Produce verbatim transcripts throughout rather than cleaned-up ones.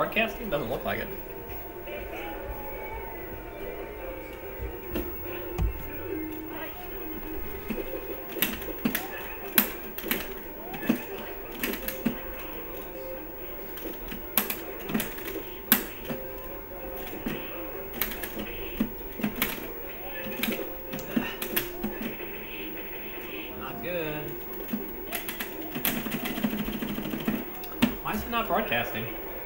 broadcasting? Doesn't look like it. Broadcasting.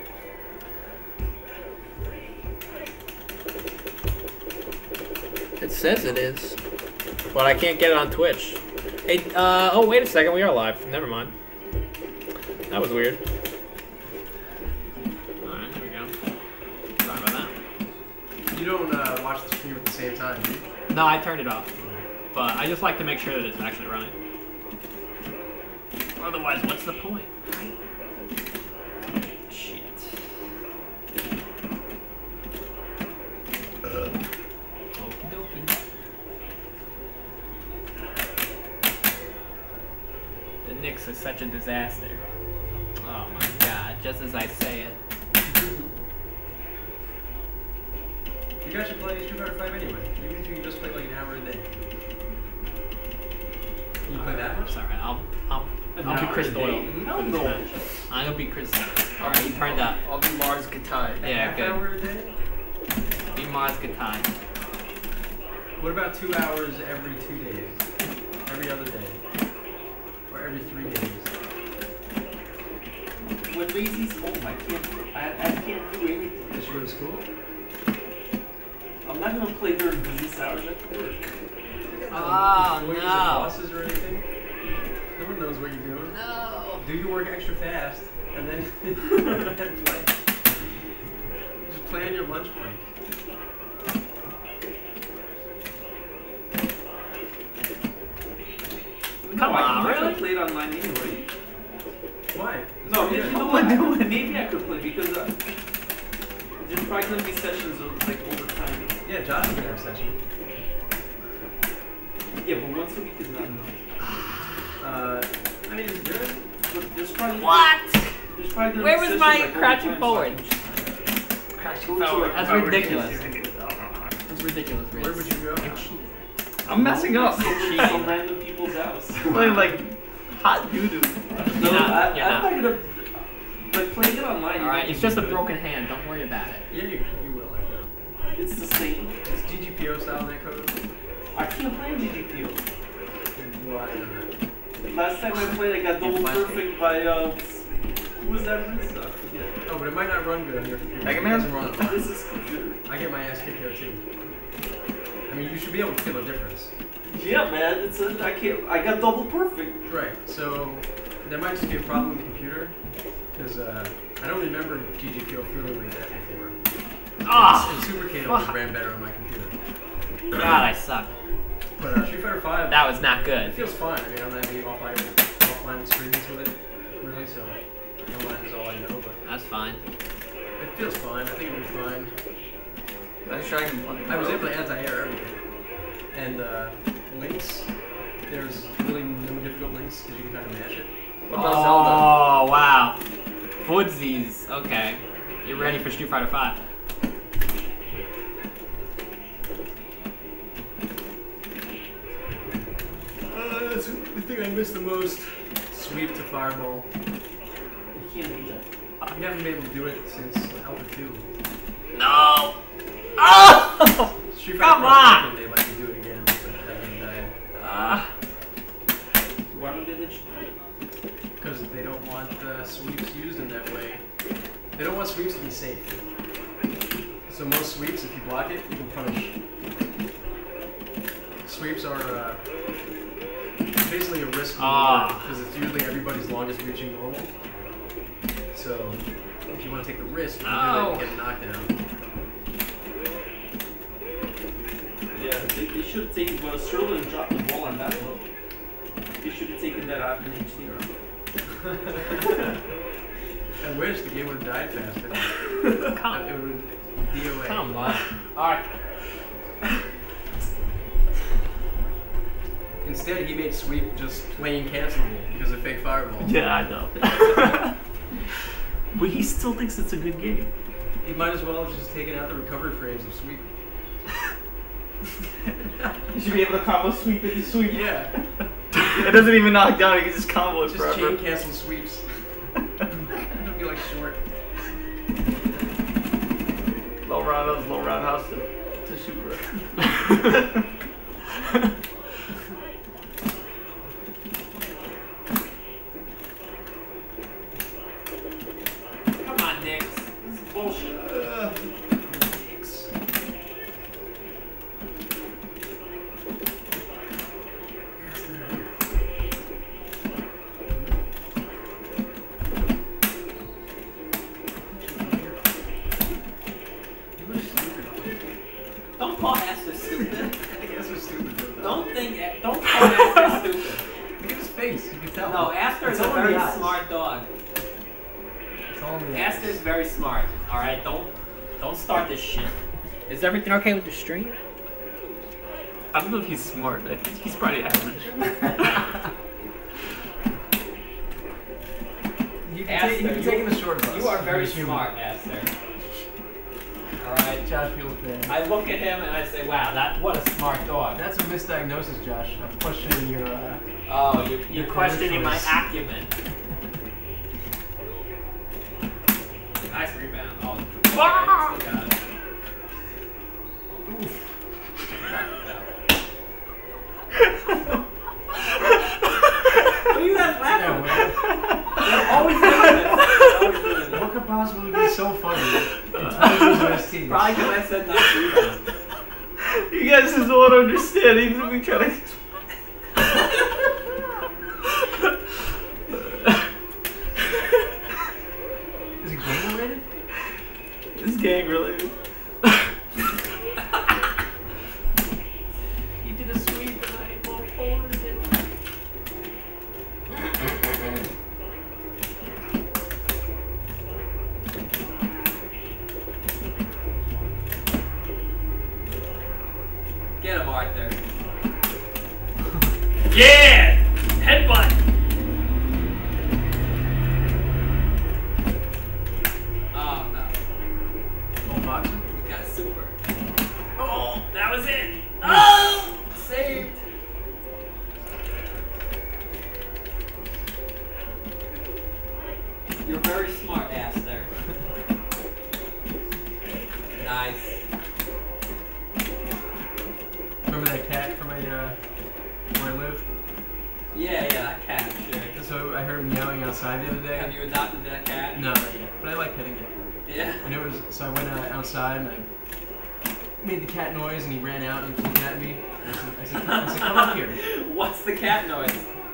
It says it is, but I can't get it on Twitch. Hey, uh, oh wait a second, we are live. Never mind. That was weird. Alright, here we go. Sorry about that. You don't uh, watch the stream at the same time, do you? No, I turned it off. But I just like to make sure that it's actually running. Otherwise, what's the point? Is such a disaster. Oh my god, just as I say it. You guys should play Street Fighter five anyway. Even if you can just play like an hour a day. Can you play that much? Alright, I'll I'll I'll be Chris Doyle. Hell no. I'm gonna be Chris Doyle. Alright, you turned up. I'll be Mars Gatai. Yeah, half good. hour a day? Be Mars Gatai. What about two hours every two days? Every other day? Or every three days? When Lazy's home, I can't, I, I can't do anything. Did you go to school? I'm not gonna play during business hours at work. Oh, Employees or no. bosses or anything? No one knows what you're doing. No. Do your work extra fast, and then, and then play. Just play on your lunch break. Come no, on, I can really? play it online anyway. Why? No, you know what? Maybe I could play because uh, there's probably gonna be sessions of, like all the time. Yeah, Josh can have a session. Yeah, but once a week is not enough. Uh, I mean, it's good. But there's probably What? There's probably gonna Where be was sessions, my like, all the crouching time, forward? so Crouching Go to, forward. like, That's power ridiculous. kids. That's ridiculous, Riz. Where would you go? I'm messing up. Cheating. Some random people's house. Playing like hot doo doo. No, You're not, I, you're I'm not. not gonna. Like playing it online. Alright, you it's can just a do it. broken hand. Don't worry about it. Yeah, you, you will. I know. It's the same. It's G G P O style netcode. I can't play G G P O. Why not? Last time I played, I got double perfect by uh, who was that? Riz? I forget. Oh, but it might not run good on your computer. Mega It Man? doesn't run on mine. This is computer. I get my ass kicked there too. I mean, you should be able to feel a difference. Yeah, man. It's a, I can't. I got double perfect. Right. So there might just be a problem with the computer because uh, I don't remember G G P O feeling like that before. Ah! And Super Kano fuck. ran better on my computer. God, I suck. But uh, Street Fighter five. That was not It good. feels fine. I mean, I don't have any offline, offline experience with it, really, so online is all I know, but That's fine. it feels fine. I think it'll be fine. Let's try and I was able to anti-air everything. And uh, links, there's really no difficult links because you can kind of mash it. What about Zelda? Oh, wow. Footsies. Okay. You're ready for Street Fighter five. Uh, that's the thing I miss the most. Sweep to fireball. You can't do that. I've never been able to do it since Alpha two. No! Oh! Street Come Fighter Cross on! Tekken, they'd like to do it again, but that one died. Ah. Why don't they let you do it? Because they don't want uh, sweeps used in that way. They don't want sweeps to be safe. So most sweeps, if you block it, you can punish. Sweeps are uh, basically a risk Ah. because it's usually everybody's longest reaching normal. So if you want to take the risk, you can do it and get a knockdown. Yeah, they, they should have taken. Well, Sterling dropped the ball on that low. They should have taken that out in H D R. I wish the game would have died faster. Come, It would D O A. come on. Alright. Instead, he made sweep just plain cancelable because of fake fireball. Yeah, I know. But he still thinks it's a good game. He might as well have just taken out the recovery frames of sweep. You should be able to combo sweep into sweep. Yeah. It doesn't even knock down, he can just combo it Just forever. chain cancel sweeps. It'll be like short. Low roundhouse, low roundhouse to, to super. Come on, Nix. This is bullshit. Uh, Nix. Don't call Aster stupid. I guess we're stupid. Though. Don't think. Don't call Aster stupid. Look at his face. You can tell. No, Aster is It's a all in very the eyes. smart dog. It's all in the Aster is eyes. very smart. All right, don't don't start this shit. Is everything okay with the stream? I don't know if he's smart, I think he's probably average. You can, Aster, take, you can you- take the short bus. You are very You're human. smart, Aster. All right. Josh feels bad. I look at him and I say, "Wow, that what a smart dog." That's a misdiagnosis, Josh. I'm questioning your. Uh, Oh, you, you're Your questioning my choice. acumen. Nice rebound. Oh, Wow. still got it. Oof. What are you guys yeah, laughing well, at? They're always doing this. They're always doing this. what could possibly be so funny in twenty years of S T? Probably because I said nice rebound. You guys just won't understand, even if we try to. Is it game related? It's gang related. You did a sweep and I moved forward again. Get him, Arthur. Yeah! Headbutt! Oh, no. Oh, boxer? Got super. Oh, that was it. Oh, saved. You're very smart, ass there. Nice. Remember that cat from my, uh, where I live? Yeah, yeah, that cat, sure. So I heard him meowing outside the other day. Have you adopted that cat? No, not yet. But I like petting it. Yeah. And it was so I went uh, outside and I made the cat noise and he ran out and he was looking at me. And I said, I said, I said, come up here. What's the cat noise?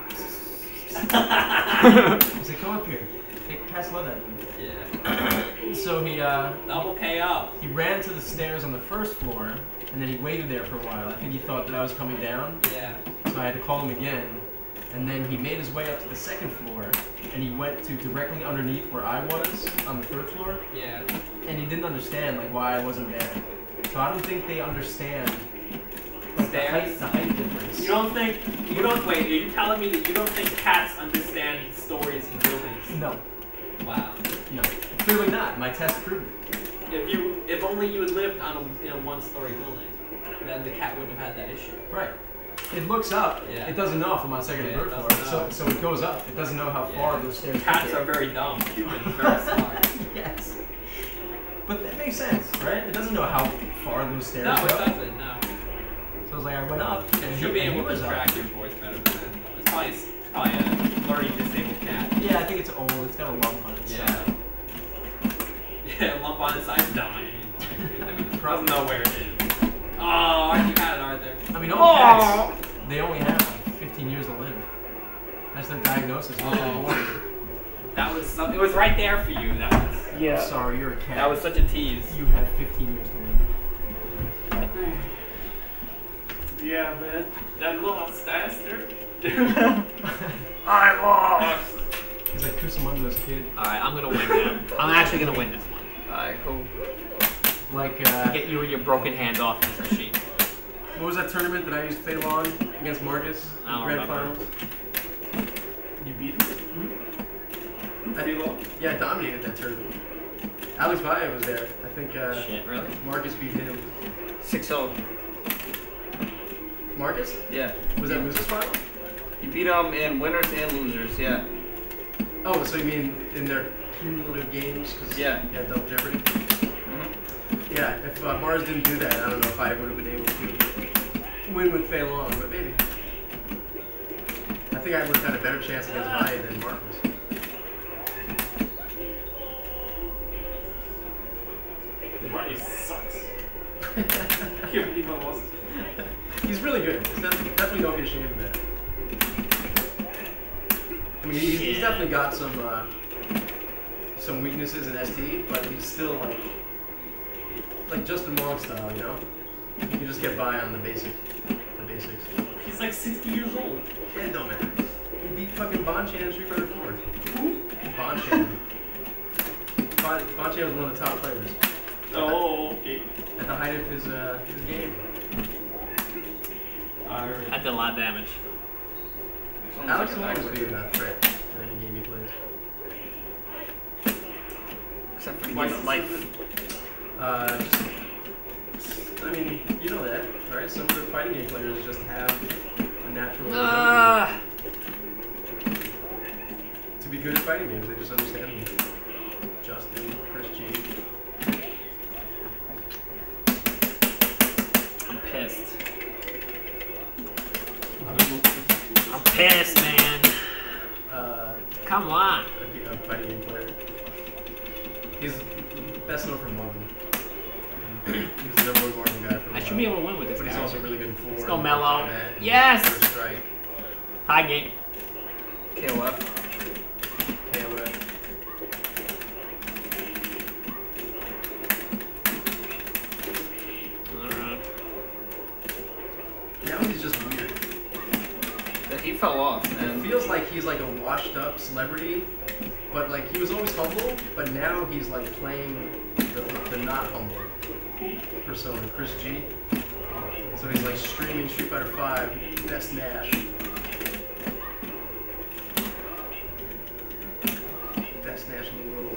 I said, come up here. Hey, cats love that. Yeah. So he uh Double K O. he ran to the stairs on the first floor and then he waited there for a while. I think he thought that I was coming down, Yeah. so I had to call him again. And then he made his way up to the second floor and he went to directly underneath where I was on the third floor. Yeah. And he didn't understand like why I wasn't there. So I don't think they understand like, the height, Stairs? the height difference. You don't think you don't wait? Are you telling me that you don't think cats understand stories in buildings? No, Wow. no, clearly not. My test proved it. If you, if only you had lived on a, in a one-story building, then the cat wouldn't have had that issue. Right. It looks up. Yeah. It doesn't know if I'm on second Yeah, or it third floor. doesn't So, know. so it goes up. It doesn't know how far Yeah. those stairs Cats get. are very dumb. Humans are very smart. Yes. But that makes sense, right? It doesn't know how far those stairs No, it go. doesn't. No. So I was like, I went up, and You he, should be and he able to was up. track your voice better than that. It's probably, it's probably a learning disabled cat. Yeah, I think it's old. It's got a lump on it. So. Yeah. Yeah, lump on its side dying. Like, I mean, it doesn't know where it is. Oh, you had it, Arthur. I mean, all cats, they only have like fifteen years to live. That's their diagnosis. when they're Oh. born. That was some, it was right there for you. That was Yeah. Sorry, you're a cat. that was such a tease. You have fifteen years to live. Yeah, man. That lost, Aster. I lost. He's like Kusamundo's kid. All right, I'm gonna win now. I'm actually gonna win this one. I hope. Like, uh, Get you and your broken hand off this machine. what was that tournament that I used Fei Long against Marcus? I don't Grand remember. finals. You beat him? Hmm? Pretty low. Yeah, dominated that tournament. Alex Valle was there. I think uh, Shit, really? Marcus beat him. six oh. Marcus? Yeah. Was that losers final? You beat them in winners and losers, yeah. Oh, so you mean in their cumulative games? Cause Yeah. Yeah, double jeopardy. Mm-hmm. Yeah, if uh, Mars didn't do that, I don't know if I would have been able to win with Fei Long, but maybe. I think I would have had a better chance against Valle than Marcus. Mario sucks. I can't believe I lost. He's really good. He's definitely, definitely don't be ashamed of that. I mean, he's, he's definitely got some uh, some weaknesses in S T, but he's still like like Justin Wong style, you know. You just get by on the basic, the basics. He's like sixty years old. Yeah, it don't matter. He beat fucking Bonchan in Street Fighter four. Who? Bonchan. Bon- Bonchan was one of the top players Oh, okay. at the height of his uh, his game. Alright. I did a lot of damage. Alex will always be a threat in any game he plays. Except for Why the is life. Uh, just, I mean, you know that, right? Some of the fighting game players just have a natural Ah! ability to be good at fighting games. They just understand them. Justin, Chris G. I'm pissed. I'm pissed, man. Uh, Come on. a, a fighting game player. He's best known for Marvel. He was the number one Marvel guy for a I should while. be able to win with this But he's guy. also really good in four. Let's go, Mello. Combat, Yes! First strike. Tie game. K O F. K O F. Alright. Now he's just weird. That he fell off, It man. feels like he's like a washed up celebrity, but like he was always humble, but now he's like playing the, the not humble persona, Chris G. So he's like streaming Street Fighter five, best Nash. Best Nash in the world.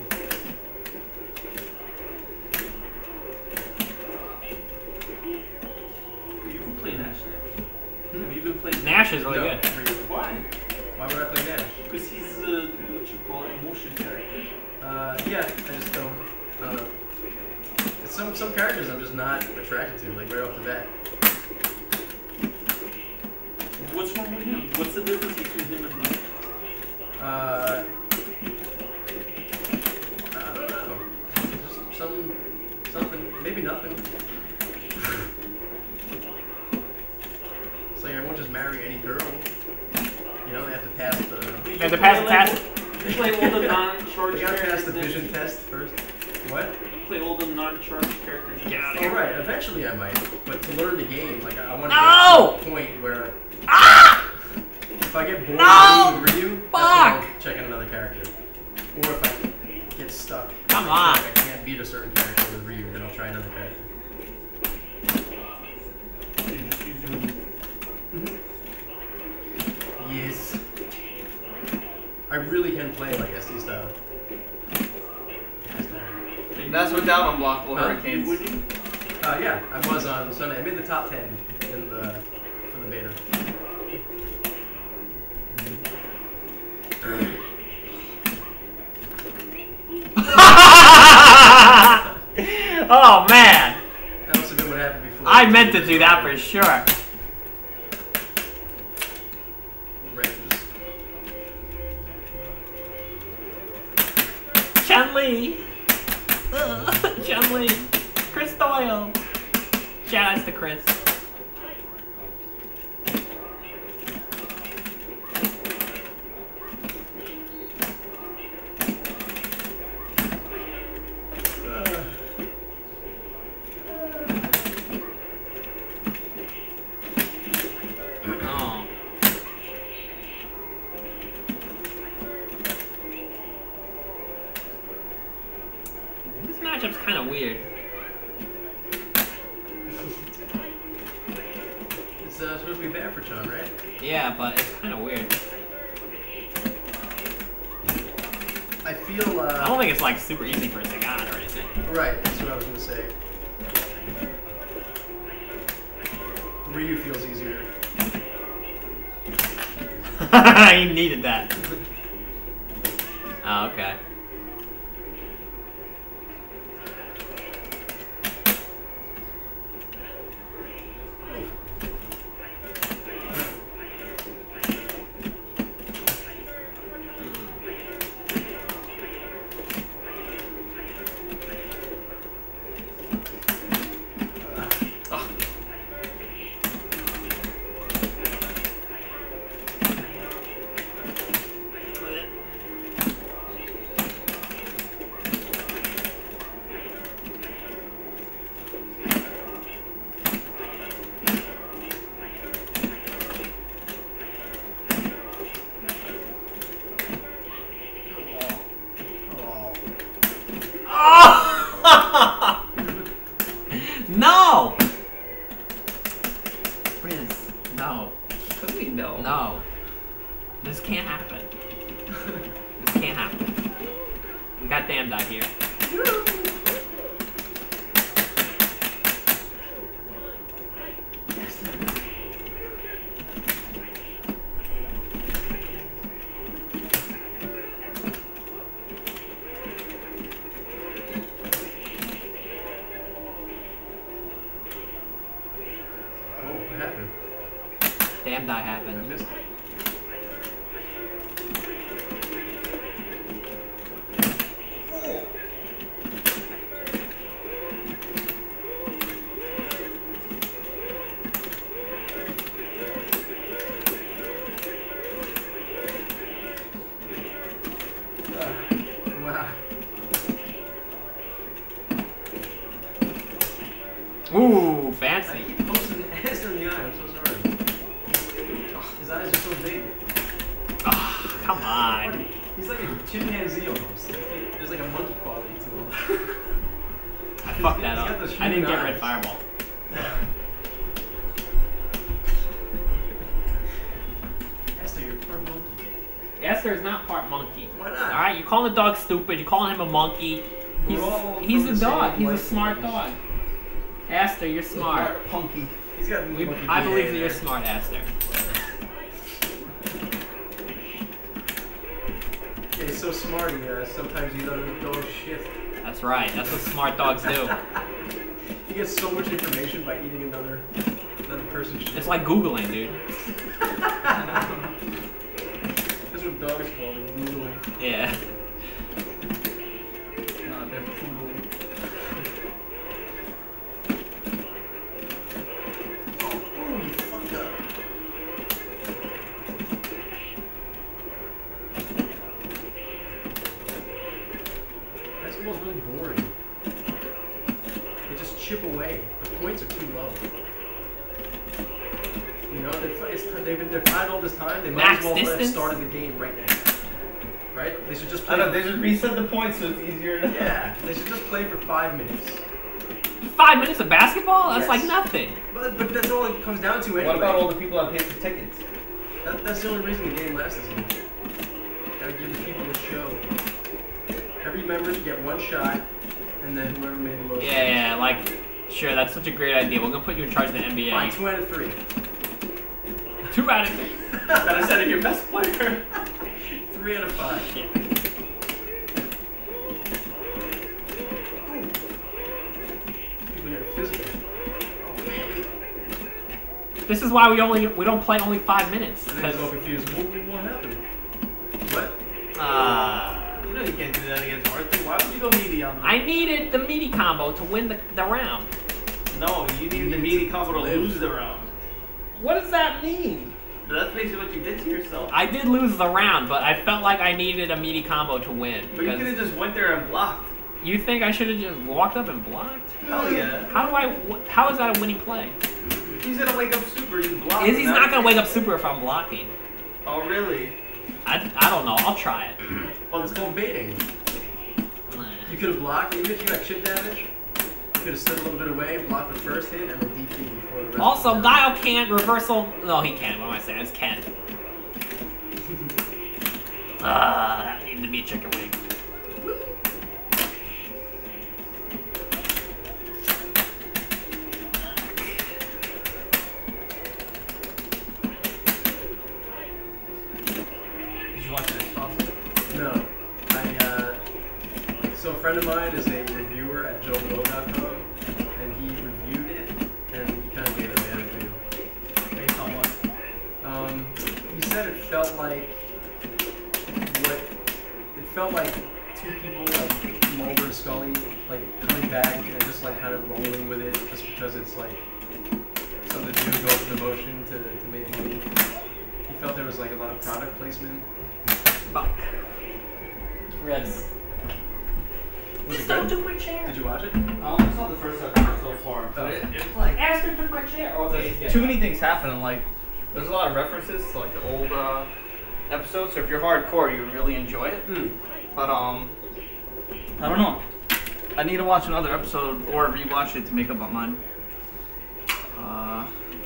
You can play Nash. Hmm? Have you been playing Nash is really No, good. really. Why? Why would I play Nash? Because he's uh, what you call it, motion character. Uh, yeah, I just don't, I don't know. It's some, some characters I'm just not attracted to, like right off the bat. What's wrong with him? What's the difference between him and me? Uh, I don't know. Just some, something, maybe nothing. It's like I won't just marry any girl. You know, they have to pass the, Do you have to play, pass the like, test. You play all the non-charged they gotta pass characters. the then- vision test first. What? You play all the non-charged characters. Get out of Oh here. right, eventually I might. But to learn the game, like I want to No! get to the point where Ah! if I get bored No! with Ryu, that's when Fuck! I'll check out another character. Or if I get stuck. Come like, on. I can't beat a certain character with Ryu, then I'll try another character. You just use your- Yes. I really can play like S D style. That's without unblockable Huh? hurricanes. Would you? Uh, yeah, I was on Sunday. I made the top ten in the for the beta. Oh man! That must have been what happened before. I meant to do that for sure. Wrenches. Chun-Li! Ugh, Chun-Li! Chris Doyle! Shout outs to Chris. Oh. This matchup's kind of weird. It's uh, supposed to be bad for Chun, right? Yeah, but it's kind of weird. I feel feel. Uh, I don't think it's like super easy for Zagan or anything. Right, that's what I was gonna say. Ryu feels easier. He needed that. Oh, okay. No! Riz, no. What do you mean no? No. This can't happen. This can't happen. We got Damned Eye here. Damn die happened. I missed it. Wow. Ooh, I fancy. keep posting ass in the eye. I'm so sorry. His eyes are so big. Oh, come on. He's like a chimpanzee almost. There's like a monkey quality to him. I fucked that He's got up. those I didn't human get red eyes. fireball. Esther, you're part monkey. Esther is not part monkey. Why not? Alright, you calling the dog stupid, you calling him a monkey. He's, We're all he's from a the dog. same He's a life smart force. dog. Esther, you're smart. Punky. He's got We, monkey I D N A believe that in you're there. smart, Esther. Yeah, he's so smart. He, uh, sometimes he doesn't go shit. That's right. That's what smart dogs do. He gets so much information by eating another another person's shit. It's like Googling, dude. That's what dogs call it, Googling. Yeah. Nah, they're poodling. Oh, you fucked up. Basketball's really boring. They just chip away. The points are too low. You know, they, it's, they've been they're tied all this time. They might Max as well have distance? started the game right now. Right? They should just play. I know, they just reset the points so it's easier to... Yeah, they should just play for five minutes. Five minutes of basketball? That's Yes. like nothing. But, but that's all it comes down to anyway. What about all the people that paid for tickets? That, that's the only reason the game lasts this long. Gotta give the people a show. Every member should get one shot, and then whoever made the most. Yeah, yeah, like, sure, that's such a great idea. We're gonna put you in charge of the N B A. Fine, two out of three. Two out of three. Gotta set it your best player. Three out of five. Shit. People get physical. Oh man. This is why we only we don't play only five minutes. And then Because he's all confused. What, what happened? What? uh, You know you can't do that against Arthur. Why would you go meaty on them? I needed the meaty combo to win the, the round. No, you need the meaty combo to lose the round. What does that mean? That's basically what you did to yourself. I did lose the round, but I felt like I needed a meaty combo to win. But you could Because have just went there and blocked. you think I should have just walked up and blocked? Hell yeah. How do I? wh- How is that a winning play? He's gonna wake up super, you block. Izzy's not gonna wake up super if I'm blocking. Oh, really? I, I don't know. I'll try it. Well, it's called baiting. You could have blocked, even if you got chip damage. You could have stood a little bit away, blocked the first hit, and then D P before the rest. Also, of the Guile can't reversal. No, he can. What am I saying? It's Ken. Ah, that needed to be a chicken wing. So a friend of mine is a reviewer at Joe Blow dot com, and he reviewed it, and he kind of gave it a bad review. Based on what? Um, he said it felt like what it felt like two people like Mulder and Scully like coming back and just like kind of rolling with it just because it's like something to do, go through the motion to, to make money. He felt there was like a lot of product placement. Fuck. Reds. Was it Don't good? do my chair. Did you watch it? I only saw the first episode so far. Oh. But it, it's like Aster took my chair. Oh, okay, he's Too getting many things happening. Like, there's a lot of references to like the old uh, episodes. So if you're hardcore, you really enjoy it. Mm. But um, I don't know. I need to watch another episode or rewatch it to make up my mind. Uh.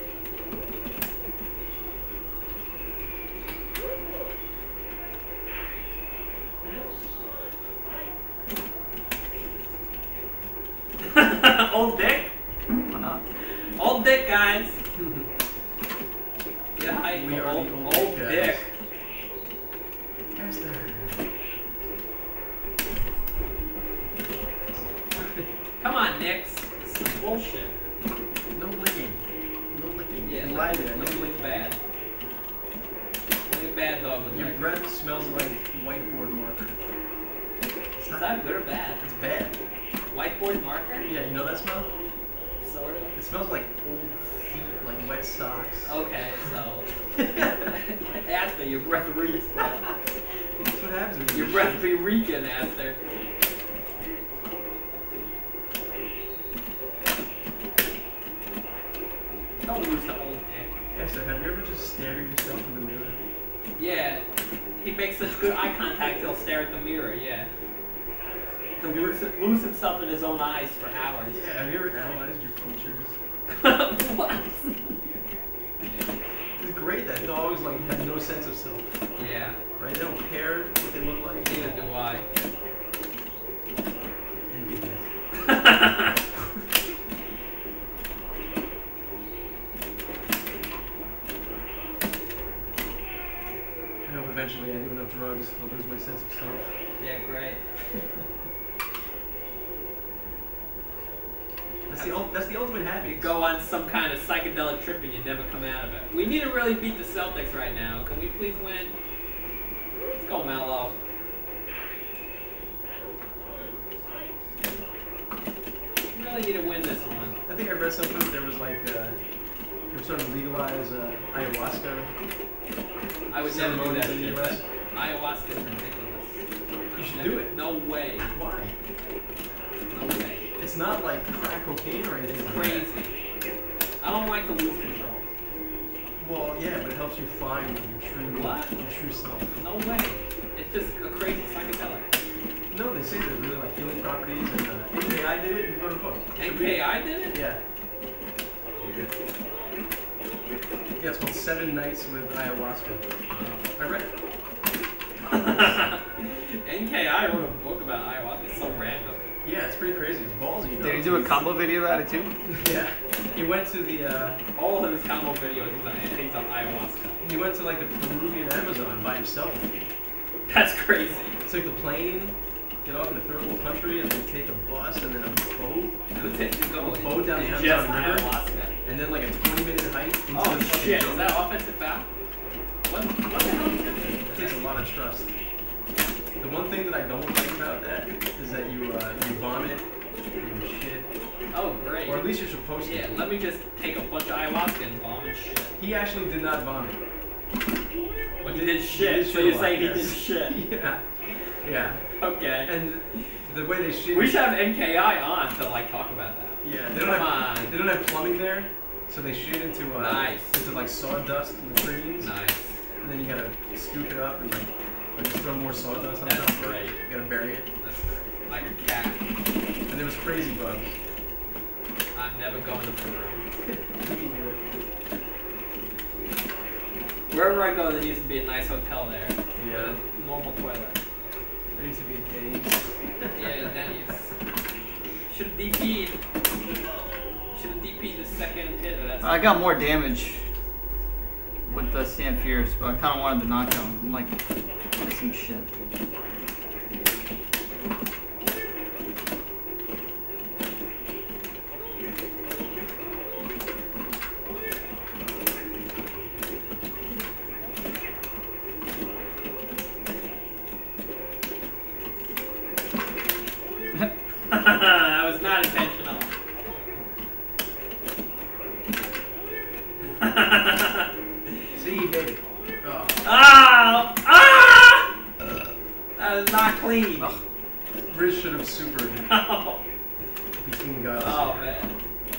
old dick. Why not? Old dick, guys. Yeah, hi, We are old, the old, old dick dick. guys. Come on, Nix. This is bullshit. No licking. No licking. Yeah, you lick, lied there. lick, No lick bad. Lick bad dog with Your lick. breath smells like whiteboard marker. It's Is not that good or bad? It's bad. Whiteboard marker? Yeah, you know that smell? Sort of. It smells like old feet, like wet socks. Okay, so. Aster, your breath reeks, bro. That's what happens when you Your breath be reeking, Aster. Don't lose the old dick. Yeah, so have you ever just stared at yourself in the mirror? Yeah, he makes such good eye contact he'll stare at the mirror, yeah. He'll lose, lose himself in his own eyes for hours. Yeah, have you ever analyzed your features? What? It's great that dogs like have no sense of self, Yeah, right? They don't care what they look like. neither do I. Envy that. I hope eventually I do enough drugs, I'll lose my sense of self. Yeah, great. That's the ul- that's the ultimate You happiness. go on some kind of psychedelic trip and you never come out of it. We need to really beat the Celtics right now. Can we please win? Let's go, Melo. We really need to win this one. I think I read something. There was like uh, they were starting to legalize uh, ayahuasca. I would never do ceremonies that in the shit. U S. Ayahuasca is ridiculous. You should Never- do it. No way. Why? No way. It's not like crack cocaine or anything. like that. Crazy. I don't like to lose control. Well, yeah, but it helps you find your true What? your true self. No way. It's just a crazy psychedelic. No, they say there's really like healing properties, and uh, N K I did it. You wrote a book. You should N read K I did it. it? Yeah. Yeah, it's called Seven Nights with Ayahuasca. I read it. N K I wrote a book about ayahuasca. It's so random. Yeah, it's pretty crazy. It's ballsy, you know. Did he do a combo video about it too? Yeah. He went to the uh, All of his combo videos, he's on, he's on ayahuasca. he went to like the Peruvian Amazon by himself. That's crazy. Took the plane, get off in a third world country, and then take a bus and then a boat, Who takes you going? Boat down the Just Amazon River. ayahuasca. and then like a twenty minute hike into Oh the fucking shit, is jungle. that offensive foul? What, what the hell is that? It takes a lot of trust. The one thing that I don't like about that is that you uh, you vomit, you shit, Oh great. or at least you're supposed to. Yeah, let me just take a bunch of ayahuasca and bomb and shit. He actually did not vomit. Well, he did shit, He did so shit you're a lot, saying he yes. did shit. Yeah, yeah. Okay. And the way they shit. We should have N K I on to like talk about that. Yeah, they don't Come have on. they don't have plumbing there, so they shit into uh, Nice. into like sawdust latrines, Nice. and then you gotta scoop it up and like, like just throw more sawdust on That's top. great. You gotta bury it. That's great. Like a cat. And there was crazy bugs. I'm never going to Peru. Either. Wherever I go, there needs to be a nice hotel there. Yeah. With a normal toilet. There needs to be a Denny's. Yeah, Denny's. Should have D P'd. Should have D P'd the second hit of that. I got more damage with the Stan Fierce, but I kind of wanted to knock him. I'm like missing shit. was not clean. Oh. Riz should have supered Oh, between guys. oh man.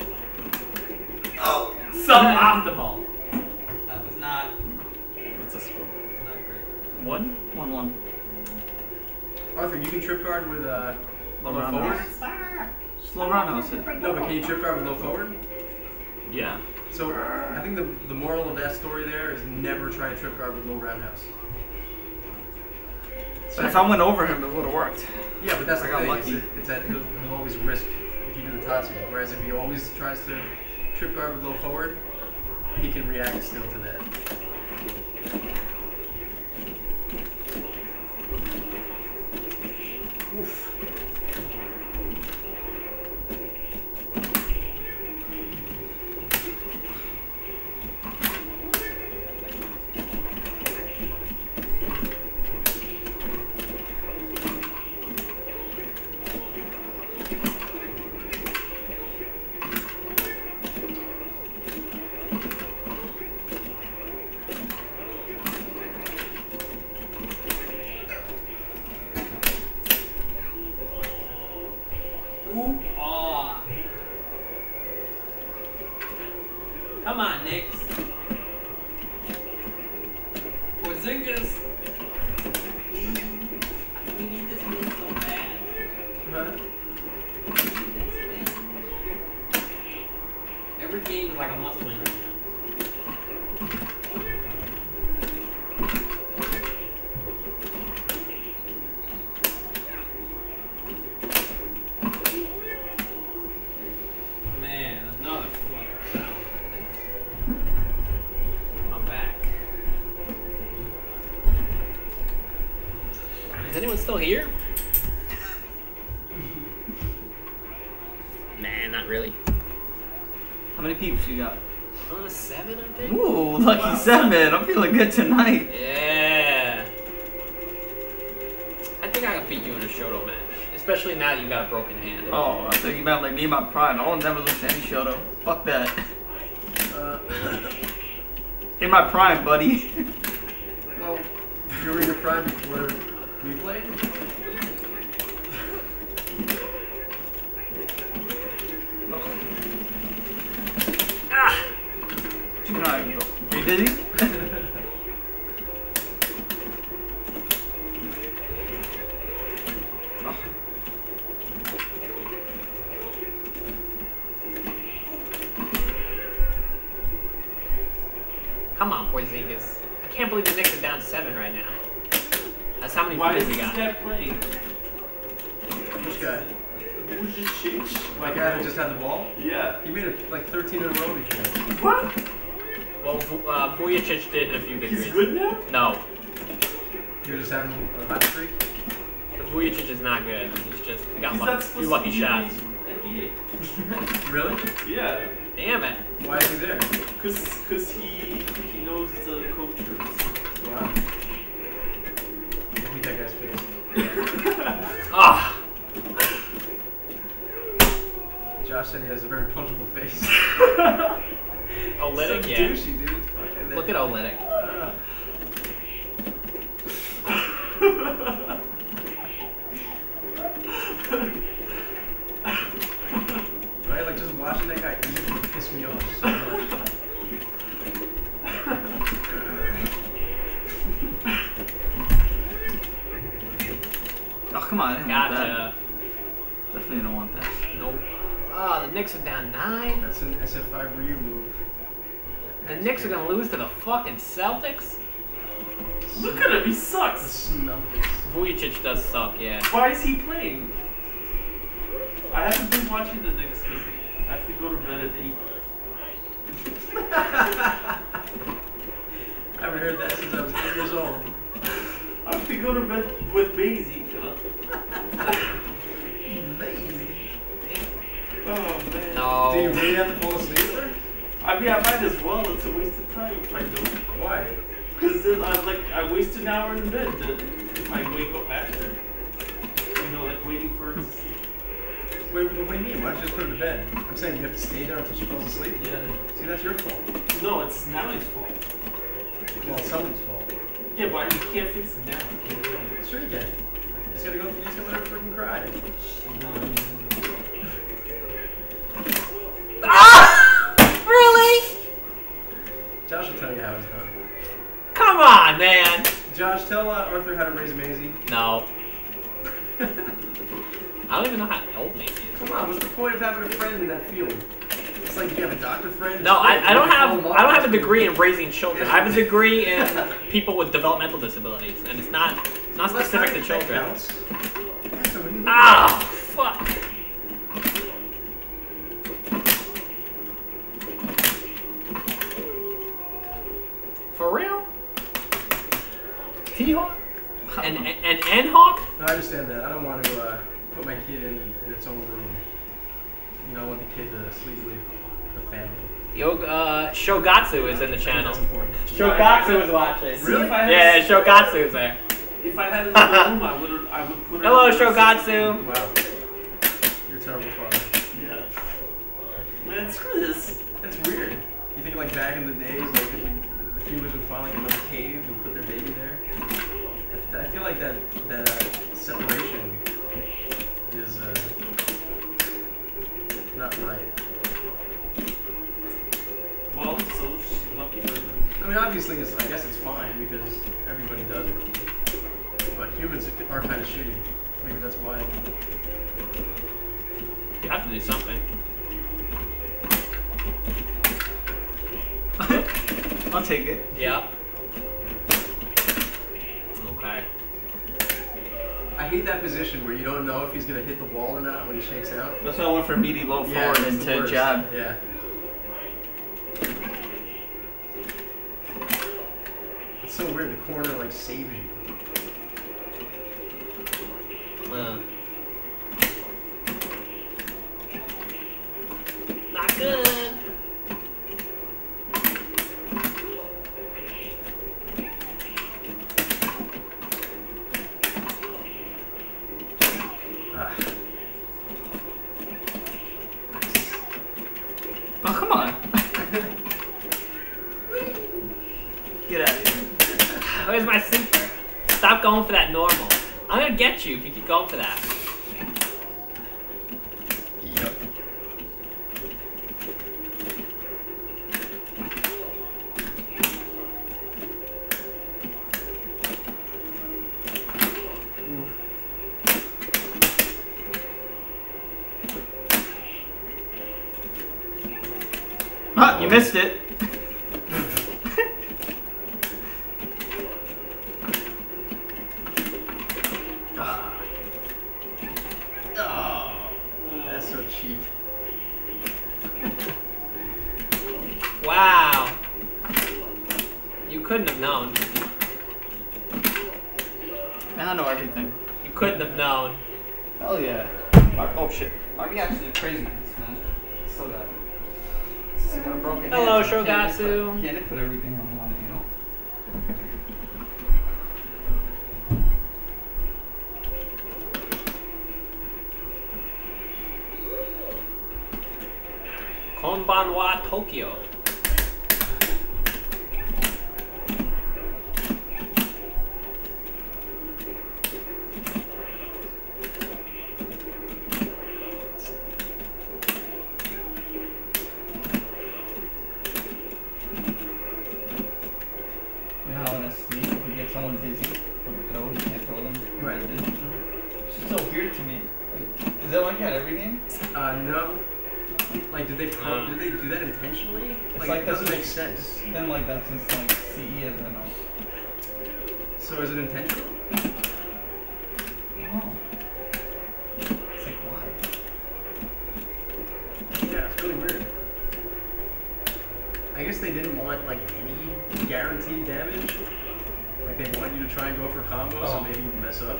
Oh, suboptimal. That was not. What's the score? Not great. One? One, one. Arthur, you can trip guard with uh, Low low forward? roundhouse. Slow roundhouse it. No, but can you trip guard with low forward? Yeah. So I think the the moral of that story there is never try to trip guard with low roundhouse. So if I went over him, it would have worked. Yeah, but that's I the got thing. lucky. It's, it's that he'll, he'll always risk if you do the Tatsu. Whereas if he always tries to trip guard with low forward, he can react still to that. Oof. Ooh, aw. Come on, Nick. Porzingis. We need this win so bad. Huh? We need this win. Every game is like a must win right now. Man, another flutter foul. I'm back. Is anyone still here? Nah, not really. How many peeps you got? Uh, seven, I think. Ooh, lucky seven. I'm feeling good tonight. Yeah. I think I can beat you in a Shoto match, especially now that you got a broken hand. Oh, I thought you meant like me and my pride. I'll never lose to any Shoto. Fuck that. Uh, In my prime, buddy. well, you were in your prime before we played? Ah! You know how you go. You dizzy? Oh. Come on, Porzingis. I can't believe the Knicks are down seven right now. That's how many Why points is we this got. guy playing? Which guy? Vujic. My guy that just had the ball? Yeah. He made it like thirteen in a row before. What? Well, Vu- uh, Vujacic did in a few victories. He's good now? No, He was just having a hot streak. Vujacic is not good. He's just he got He's lucky, not few supposed lucky to be shots. in the N B Really? A. Yeah. Damn it. Why is he there? Cause, cause he he knows the coaches. Wow. I hate that guy's face. Ah. Josh said he has a very punchable face. Olynyk, so yeah. douchey, dude. Fucking Look at Olynyk. Ugh. Right? Like just watching that guy eat would piss me off so much. Oh, come on. I didn't want that. Gotcha. Definitely don't want that. Nope. Ah, the Knicks are down nine. That's an S F five Ryu move. The Knicks are gonna lose to the fucking Celtics. Look at him, he The sucks. smell. Vujacic does suck, yeah. Why is he playing? I haven't been watching the Knicks because I have to go to bed at eight. I haven't heard that since I was eight years old. I have to go to bed with Maisie. Lazy. Oh man. No. Do you really have to fall asleep there? I mean, I might as well. It's a waste of time if I don't. Why? Because then I like I waste an hour in bed. Then if I wake up after, you know, like waiting for it to sleep. Wait, what do you mean? Why don't you just put her to bed? I'm saying you have to stay there until she falls asleep? Yeah. See, that's your fault. No, it's Nellie's fault. Well, it's someone's fault. Yeah, but you can't fix it now. You can't do it. Sure you can. He's gonna go. He's gonna let her freaking cry. Ah! Really? Josh will tell you how it's done. Come on, man. Josh, tell uh, Arthur how to raise Maisie. No. I don't even know how old Maisie is. Come on, what's the point of having a friend in that field? It's like you have a doctor friend. No, I, I don't You have call them I don't up. have a degree in raising children. I have a degree in people with developmental disabilities, and it's not it's not Well, that's specific to not- that children. counts. Yeah, so what do you mean? Ah, fuck. For real? T-Hawk? And and and N-Hawk? No, I understand that. I don't want to uh, put my kid in, in its own room. You know, I want the kid to sleep with the family. Yo, uh, Shogatsu is in the I think channel. that's important. Shogatsu is watching. See, if I had Yeah, Shogatsu is there. If I had another room, I would I would put her. Hello, in the Shogatsu. Wow. You're a terrible father. Yeah. Man, screw this. That's weird. You think like back in the days, like the, the humans would find like another cave and put their baby there? I, I feel like that that uh, separation is uh, not right. Well, so lucky for them. I mean, obviously, it's I guess it's fine because everybody does it. But humans are kind of shitty. Maybe that's why. You have to do something. I'll take it. Yep. Okay. I hate that position where you don't know if he's gonna hit the wall or not when he shakes out. That's why I went for meaty low forward it's the into worst. jab. Yeah. It's so weird. The corner like saves you. Uh. Not good. Ah. Oh, come on. Get out of here. Where's my super? Stop going for that normal. I'm gonna get you if you keep going for that. Yep. Ah, you missed it. Oh, that's so cheap. Wow. You couldn't have known. Man, I know everything. You couldn't have known. Hell yeah. Mar- oh shit. My reactions are crazy, man. Still got it. This is got a broken Hello, hand, so I can't just Shogatsu. put- Can't put everything on one, you know? Konbanwa, Tokyo. You know how in a sleep, if you get someone dizzy with a throw, you can't throw them. Right. It's just so weird to me. Like, is that like that every game? Uh, no. Like, did they pro- Uh. did they do that intentionally? It's Like, like it doesn't that's- make sense. Then like that's just like C E as I know. So is it intentional? Oh. It's like why? Yeah, it's really weird. I guess they didn't want like any guaranteed damage. Like they want you to try and go for combos, so Oh. maybe you mess up.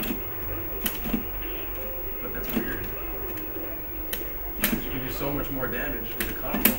But that's weird. 'Cause you can do so much more damage with a combo.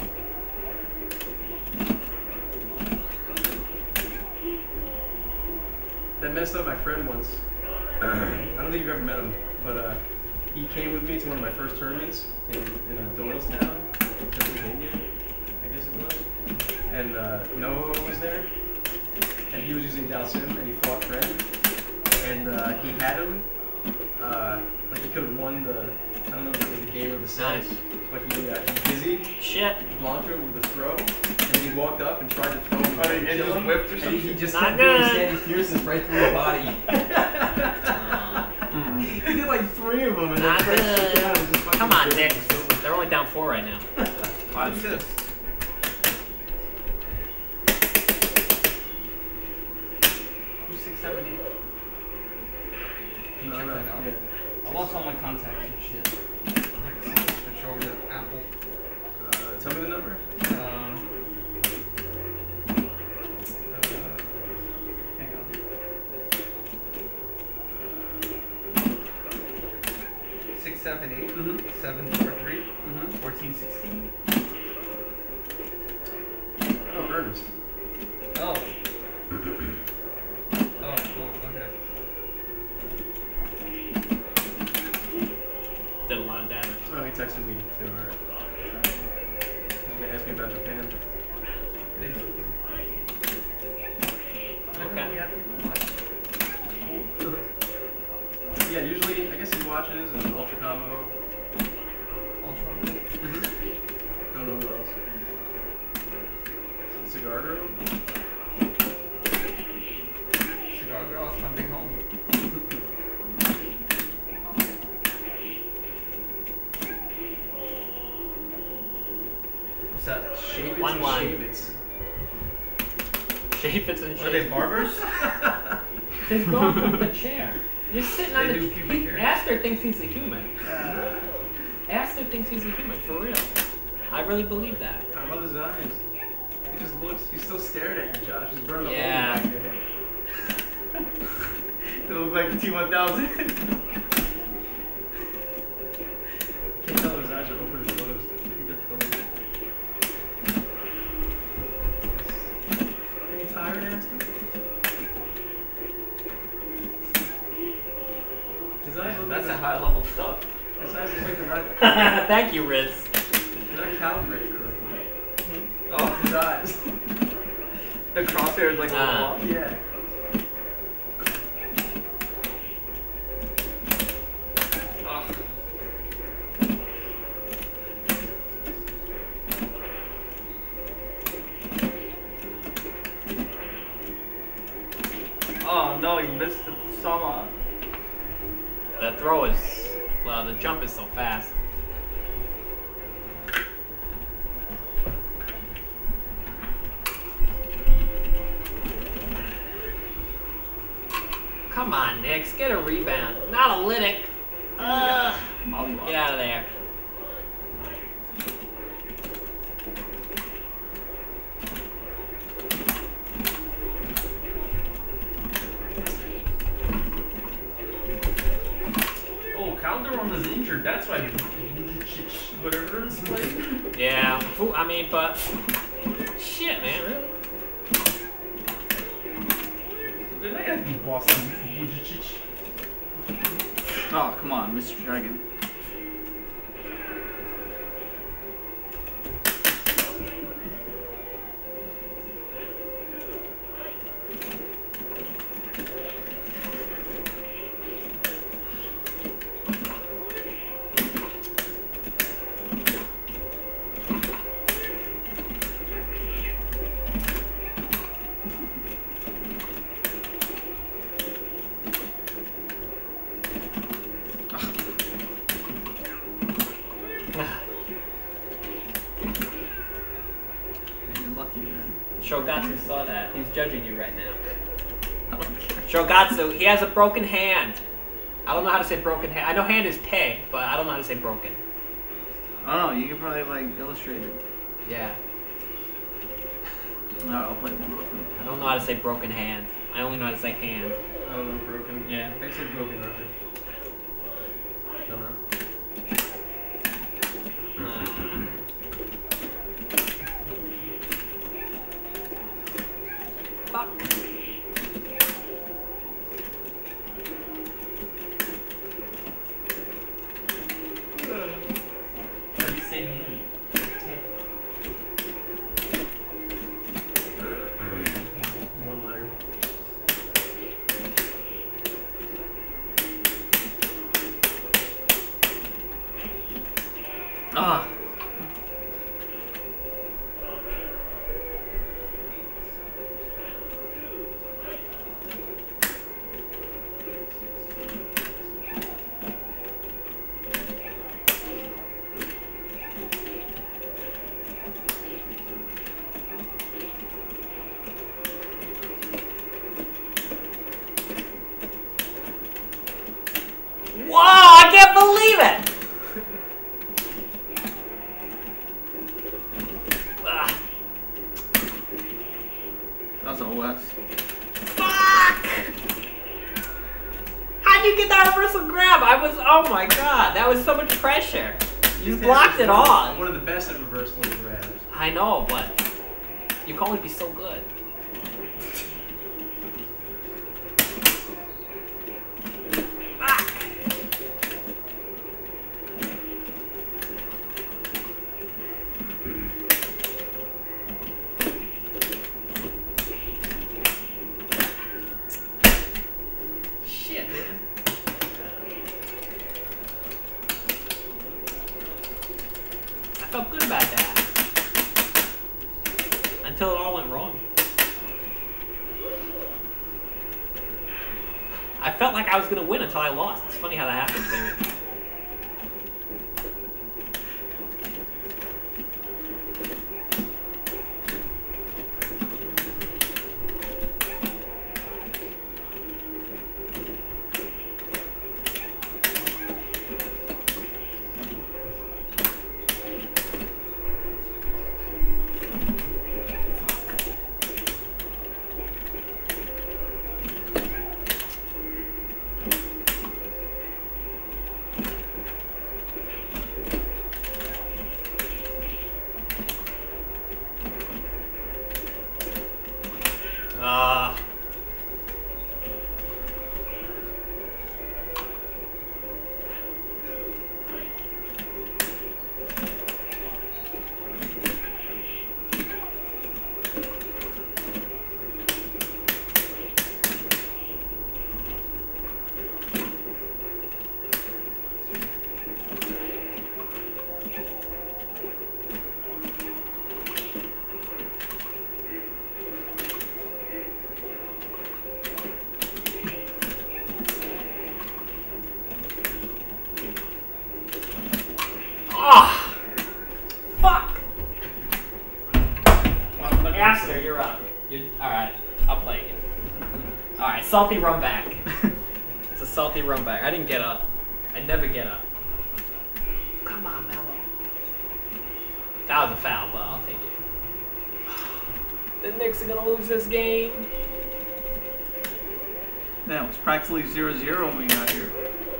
That messed up my friend once. I don't think you've ever met him, but uh, he came with me to one of my first tournaments in, in uh, Doylestown, Pennsylvania, I guess it was. And uh, Noah was there, and he was using Dalsim, and he fought Fred, and uh, he had him, uh, like he could have won the, I don't know if it was the game or the set, Nice. but he, uh, he dizzied Shit. Blanco with a throw, and then he walked up and tried to throw him Oh, and and kill just him, whipped or and he, something? he just Not kept doing good. Sandy Pearson's right through the body. Mm. He did like three of them, and Not then tried to good. sit down and just fucking Come on, did Nick. it. They're only down four right now. Five assists. Who's six, seven, eight? Can you I check don't that know, out? yeah. I lost all my contacts and shit. Like, switch over to Apple. Uh, tell me the number. Um, uh, hang on. Six, seven, eight, Mm-hmm. seven, four, three, Mm-hmm. fourteen, sixteen. Oh, Ernest. Oh. Oh, cool. Okay. Did a lot of damage. Oh, he texted me too. Alright. He's gonna ask me about Japan. It is. Okay. Yeah, usually I guess he watches and Ultra Combo. Ultra. Don't know who else. Cigar Girl. Cigar Girl, that's my big home. What's that? Shavitz One and line. Shavitz. Shavitz and Are they shit. barbers? They've gone from the chair. You're sitting on They the do pubic he- hair. Aster thinks he's a human. Aster thinks he's a human, for real. I really believe that. I love his eyes. He just looks, he's still staring at you, Josh. He's burning Yeah. a hole in the back of your head. They look like the T one thousand. Can't tell if his eyes are open or closed. I think they're closed. Are you tired, Aston? His eyes look That's like a high level stuff. His eyes look like they're not, Thank you, Riz. they're not calibrated correctly. Oh, His eyes. the crosshair is like a Ah. little off. Yeah. Ugh. Oh no, you missed the Sama. The throw is, well, the jump is so fast. Come on, Nix, get a rebound. Not a Lytic. Uh, get out of there. Oh, Calderon is injured. That's why whatever it's playing. Yeah, Fu- I mean, but shit, man, really? Then I gotta be Boston. Oh, come on, Mister Dragon. You're lucky, man. Shogatsu saw that. He's judging you right now. I don't care. Shogatsu, he has a broken hand. I don't know how to say broken hand. I know hand is peg, but I don't know how to say broken. I don't know, you could probably like illustrate it. Yeah. Alright, I'll play one more time. I don't know how to say broken hand. I only know how to say hand. I don't know, broken. Yeah. I said broken record. Don't know. Uh, fuck. How do you say name? One letter. Ah. Whoa! I can't believe it! Ah, That's O S. fuck! How'd you get that reversal grab? I was. Oh my god, that was so much pressure. You This blocked is it one of- all. One of the best at reversal grabs. I know, but you can only be so good. Fuck! Shit, man. I felt good about that. Until it all went wrong. I felt like I was gonna win until I lost. It's funny how that happens, baby. Ah. Ah! Fuck! Aster, you're up. You're, alright, I'll play again. Alright, salty run back. It's a salty run back. I didn't get up. I never get up. Come on, Mello. That was a foul, but I'll take it. The Knicks are gonna lose this game. That was practically zero zero when we got here.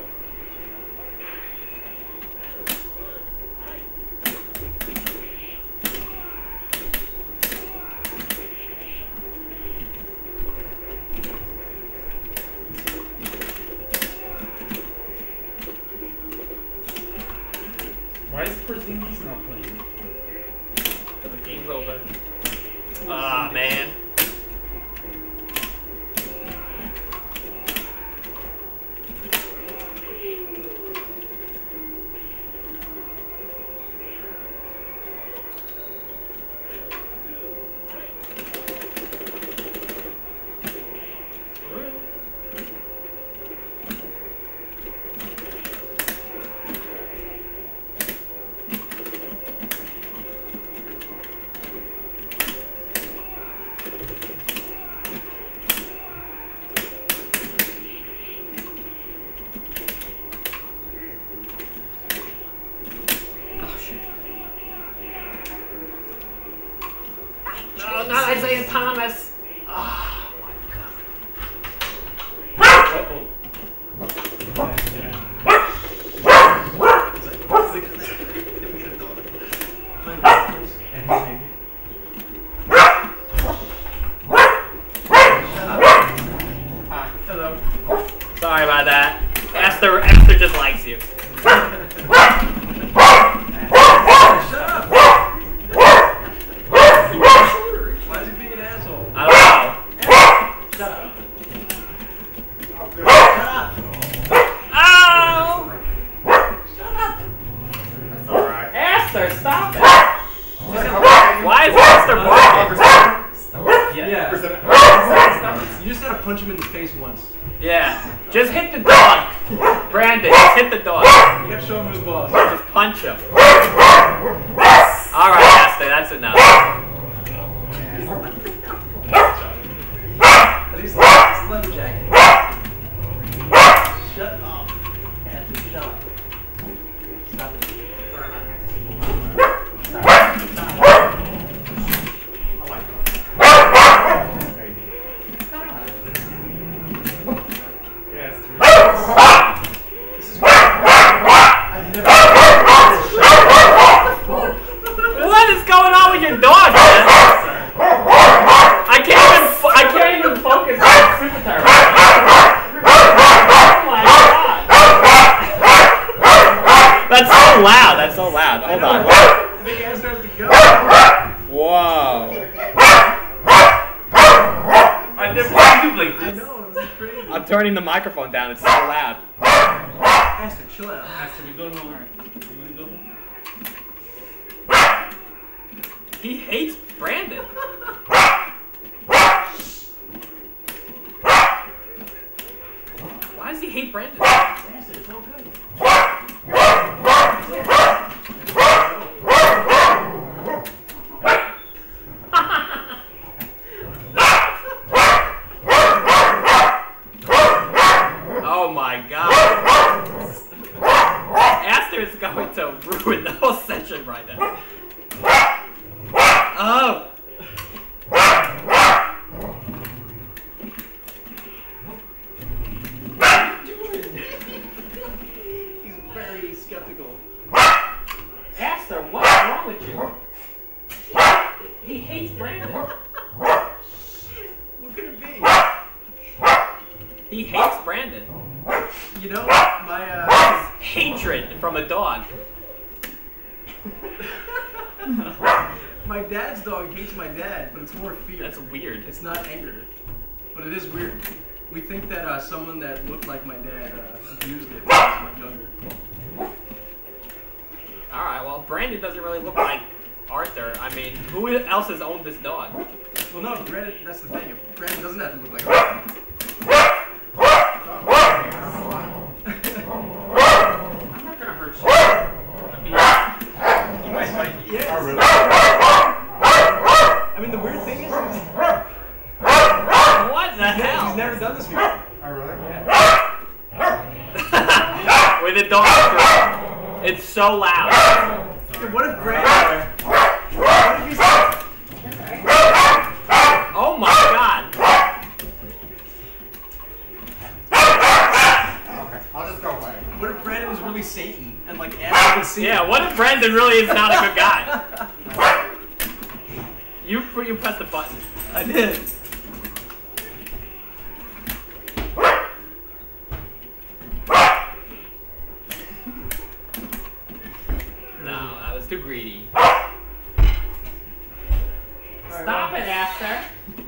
Why is Porzingis not playing? The game's over. Ah, man. No, not Isaiah Thomas. Oh my god. Uh-oh. He's like, what's the good thing? Give me the dog. Hello. Sorry about that. Esther, Esther just likes you. Shut up! Why is he being an asshole? I don't know. Shut up. Oh! Shut up! That's alright. once. Yeah. Just hit the dog. Brandon, just hit the dog. You gotta show him who's boss. Just punch him. Alright, Aster, that's enough. At least it's leather jacket. Shut up. Anthony, shut up. Stop it. What is going on with your dog, man? I can't even fo- I can't even focus on Super Turbo. Oh my god. That's so loud. That's so loud. Hold on. The guy starts to go. Whoa. I never seen you like I this. know, this is crazy. I'm turning the microphone down. It's so loud. Aster, chill out. Aster, we going home. You wanna go home? He hates Brandon. Why does he hate Brandon? Aster, it's all good. Oh my god. Aster is going to ruin the whole session right now. Oh! He's very skeptical. Aster, what's wrong with you? He hates Brandon. What could it be? He hates Brandon. You know, my uh, Hatred from a dog. my dad's dog hates my dad, but it's more fear. That's weird. It's not anger, but it is weird. We think that uh, someone that looked like my dad uh, abused it when I was younger. Alright, well, Brandon doesn't really look like Arthur. I mean, who else has owned this dog? Well, no, Brandon. That's the thing. Brandon doesn't have to look like that. I'm not gonna hurt you. I mean, you might fight me. Yes. Oh, really? I mean, the weird thing is, he's, What the he's hell? never done this before. Oh, really? With the dog. It's so loud. Yeah, what if Brandon? What if he's? Oh my god. Okay, I'll just go away. What if Brandon was really Satan and like Adam would see? Yeah, what if Brandon really is not a good guy? You you pressed the button. I did. No, that was too greedy. Alright, Stop well, it, Aster.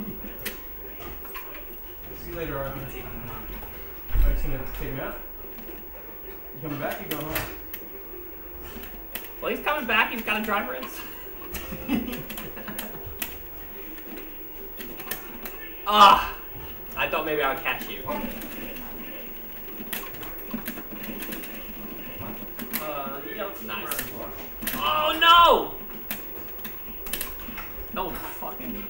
See you later, Arthur. Are you just gonna take me out? You coming back? You going home? Well, he's coming back. He's got a driver in. Ah, I thought maybe I would catch you. Uh, yeah, let's Nice. nice. Oh no! No fucking.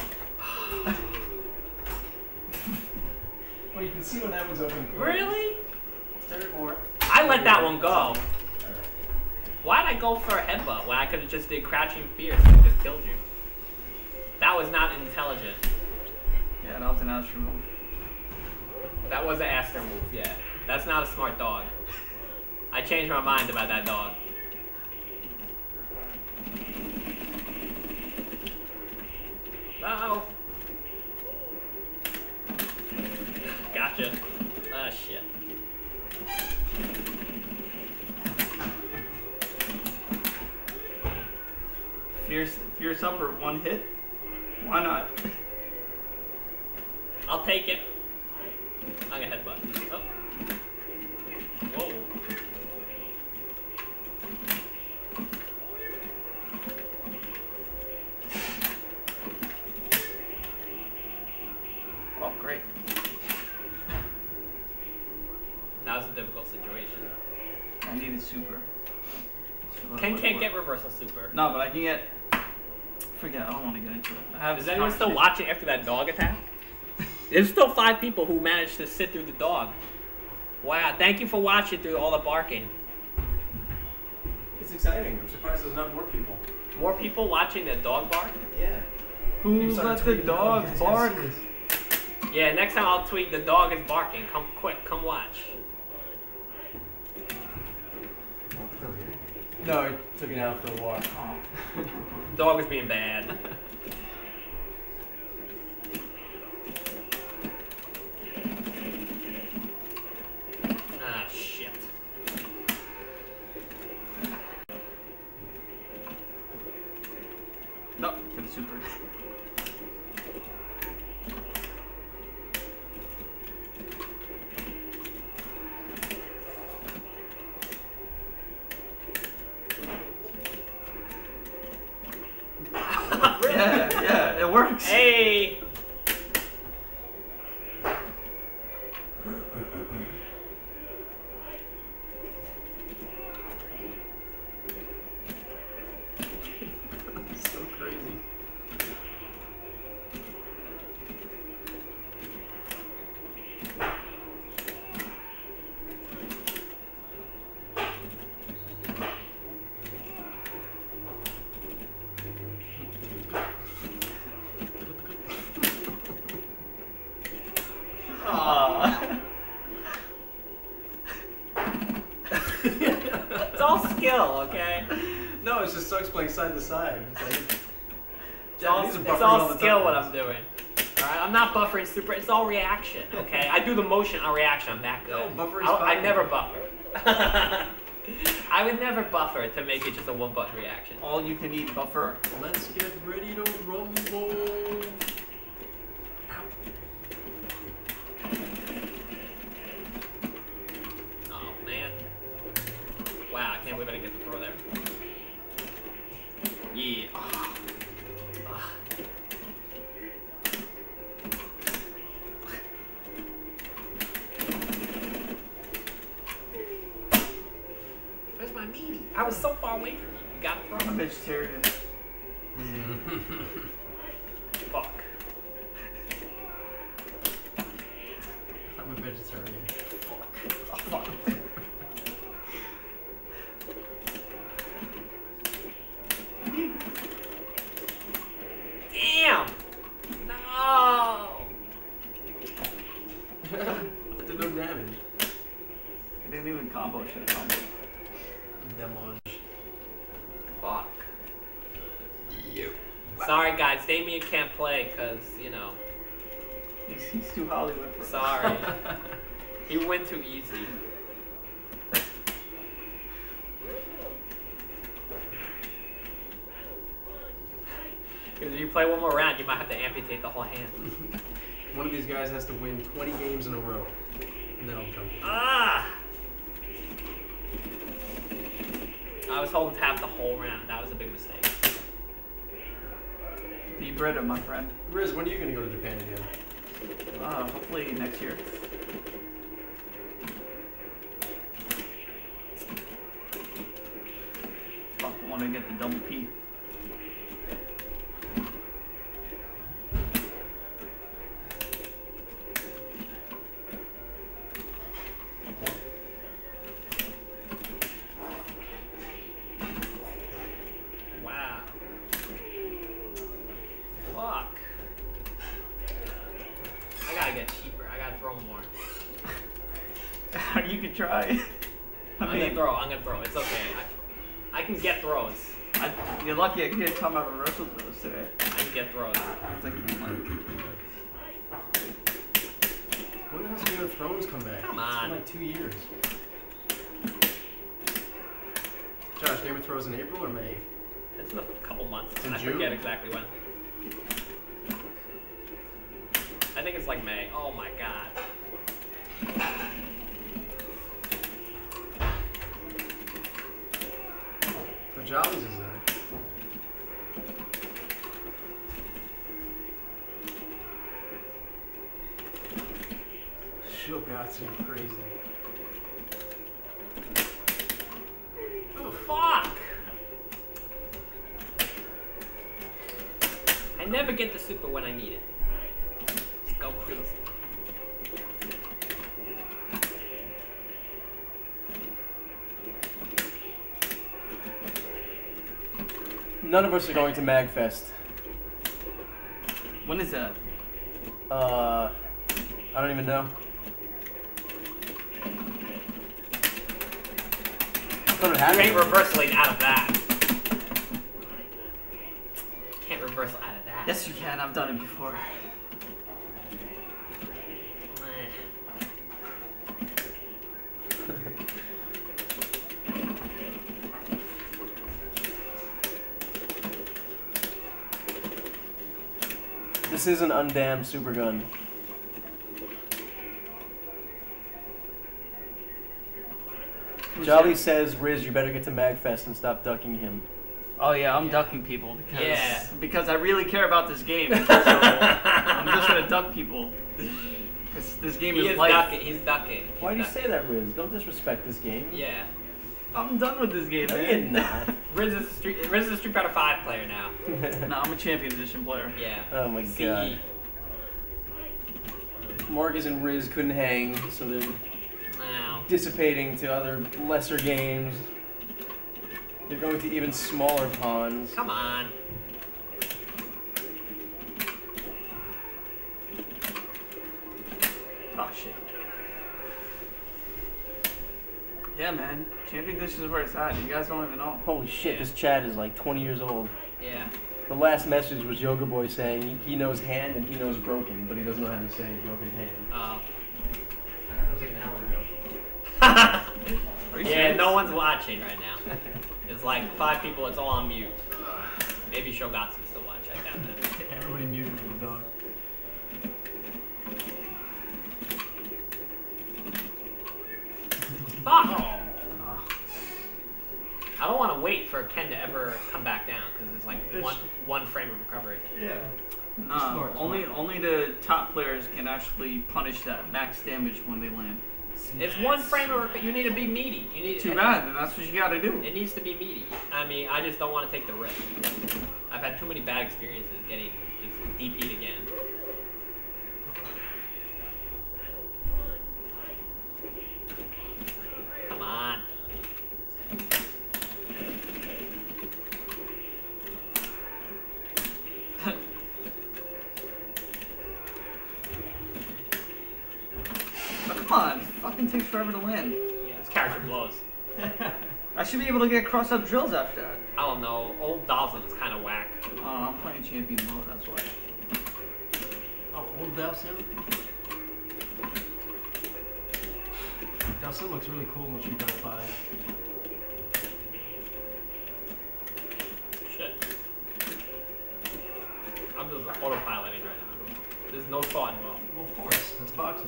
Well, you can see when that one's open. Really? Turn it more. I let that one go. Why'd I go for a headbutt when I could have just did crouching fierce and just killed you? That was not intelligent. Yeah, that was an Aster move. That was an Aster move, yeah. That's not a smart dog. I changed my mind about that dog. No. Gotcha. Ah, shit. Fierce, fierce upper, one hit. Why not? I'll take it. I'm gonna headbutt. Oh. Whoa. Oh, great. That was a difficult situation. I needed super. super Ken quick can't work. get reversal super. No, but I can get. Forget. I don't want to get into it. I have Is this anyone still conversation- watching after that dog attack? There's still five people who managed to sit through the dog. Wow, thank you for watching through all the barking. It's exciting. I'm surprised there's not more people. More people watching the dog bark? Yeah. Who let the dog bark? Yeah, next time I'll tweet the dog is barking. Come quick, come watch. No, I took it out for a walk. Dog is being bad. Ah, shit. No, get the super. Yeah, yeah, it works. Hey! So crazy. Aw. It's all skill, okay? No, it's just sucks playing side to side. It's like, It's all, Japanese are it's buffering all all the skill time. what I'm doing. Alright, I'm not buffering super. It's all reaction, okay? I do the motion on reaction. I'm that good. No, buffering's I, I fine. never buffer. I would never buffer to make it just a one button reaction. All you can eat buffer. let's get ready to rumble. Oh man. Wow, I can't believe I didn't get the throw there. Yeah. Ah. Ah. Where's my meaty? I was so far away from you. You got it I'm a from vegetarian. Fuck. I'm a vegetarian. Oh, fuck. Damn! No! That did no damage. I didn't even combo shit. Combo. Damage. Fuck. Sorry guys, Damien can't play because, you know, He's, he's too Hollywood for sorry. He went too easy. Because if you play one more round, you might have to amputate the whole hand. One of these guys has to win twenty games in a row, and then I'll jump in. Ah! I was holding tap the whole round. That was a big mistake. Be Brita, my friend. Riz, when are you gonna go to Japan again? Uh, hopefully next year. Fuck, I want to get the double P. Wow. Fuck. I gotta get cheaper. I gotta throw more. You could try. I I'm mean, gonna throw. I'm gonna throw. It's okay. I, I can get throws. I, you're lucky I can get time out reversal throws today. I can get throws. It's like, like, When the hell's Game of Thrones come back? Come It's on. been like two years. Josh, Game of Thrones in April or May? It's in a couple months. In I June? forget exactly when. I think it's like May. Oh my god. The Jollies is there. Shogatsu, crazy. never get the super when I need it. Let's go crazy. None of us are going to MagFest. When is that? Uh, I don't even know. I thought it You happened. ain't reversaling out of that. Can't reversal out of that. Yes, you can. I've done it before. This is an undamned super gun. Jolly says, Riz, you better get to MagFest and stop ducking him. Oh yeah, I'm ducking people because Yeah. because I really care about this game. So I'm just gonna duck people. Because this game He is is life. ducking. He's ducking. Why do you He's say that, Riz? Don't disrespect this game. ducking. Yeah. I'm done with this game, No, man. you're not. Riz is a Street, Riz is a Street Fighter five player now. No, I'm a champion edition player. Yeah. Oh my C E. god. Marcus and Riz couldn't hang, so they're No. dissipating to other lesser games. They're going to even smaller ponds. Come on. Oh shit. Yeah, man. Champion edition is where it's at. You guys don't even know. Holy shit, this chat is like twenty years old. Yeah. The last message was Yoga Boy saying he knows hand and he knows broken, but he doesn't know how to say broken hand. Oh. That was like an hour ago. Are you Yeah, serious? no one's watching right now. There's like five people, it's all on mute. Maybe Shogatsu still watch, I doubt that. Everybody muted the dog. Fuck! I don't want to wait for Ken to ever come back down, because it's like one one frame of recovery. Yeah. Nah, Smart, only smart. only the top players can actually punish that max damage when they land. It's one frame of recovery. You need to be meaty. You need Too bad, then that's what you gotta do. It needs to be meaty. I mean, I just don't want to take the risk. I've had too many bad experiences getting just D P'd again. Come on. But come on, it fucking takes forever to land. Yeah, this character blows. I should be able to get cross-up drills after that. I don't know. Old Dawson is kind of whack. Oh, I'm playing champion mode, that's why. Oh, old Dowson. Dowson looks really cool in Street Fighter five. Shit. I'm just autopiloting right now. There's no thought involved. Well, of course, that's boxing.